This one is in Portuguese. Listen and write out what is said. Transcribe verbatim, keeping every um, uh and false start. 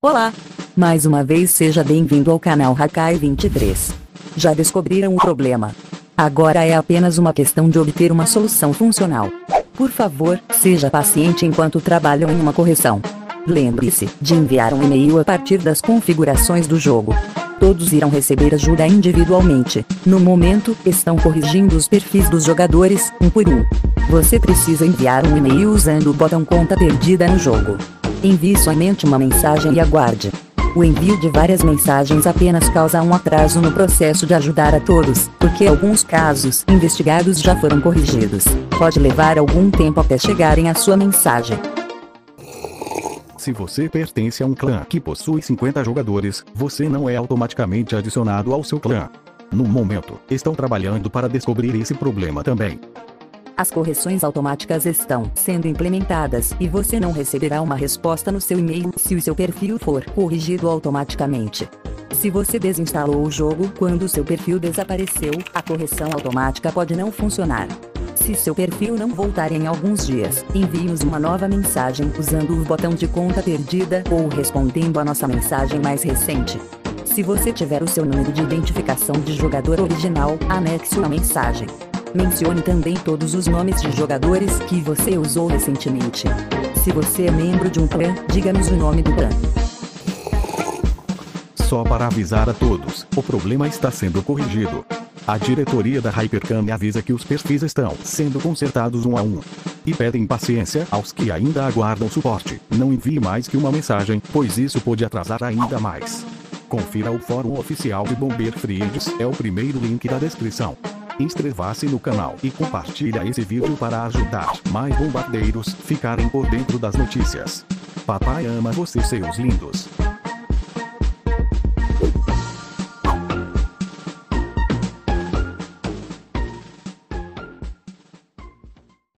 Olá! Mais uma vez seja bem-vindo ao canal Hakai vinte e três. Já descobriram o problema? Agora é apenas uma questão de obter uma solução funcional. Por favor, seja paciente enquanto trabalham em uma correção. Lembre-se de enviar um e-mail a partir das configurações do jogo. Todos irão receber ajuda individualmente. No momento, estão corrigindo os perfis dos jogadores, um por um. Você precisa enviar um e-mail usando o botão conta perdida no jogo. Envie somente uma mensagem e aguarde. O envio de várias mensagens apenas causa um atraso no processo de ajudar a todos, porque alguns casos investigados já foram corrigidos. Pode levar algum tempo até chegarem a sua mensagem. Se você pertence a um clã que possui cinquenta jogadores, você não é automaticamente adicionado ao seu clã. No momento, estão trabalhando para descobrir esse problema também. As correções automáticas estão sendo implementadas e você não receberá uma resposta no seu e-mail se o seu perfil for corrigido automaticamente. Se você desinstalou o jogo quando seu perfil desapareceu, a correção automática pode não funcionar. Se seu perfil não voltar em alguns dias, envie-nos uma nova mensagem usando o botão de conta perdida ou respondendo a nossa mensagem mais recente. Se você tiver o seu número de identificação de jogador original, anexe a mensagem. Mencione também todos os nomes de jogadores que você usou recentemente. Se você é membro de um clã, diga-nos o nome do clã. Só para avisar a todos, o problema está sendo corrigido. A diretoria da Hypercam avisa que os perfis estão sendo consertados um a um. E pedem paciência aos que ainda aguardam suporte. Não envie mais que uma mensagem, pois isso pode atrasar ainda mais. Confira o fórum oficial de Bomber Friends, é o primeiro link da descrição. Inscreva-se no canal e compartilha esse vídeo para ajudar mais bombardeiros ficarem por dentro das notícias. Papai ama vocês, seus lindos.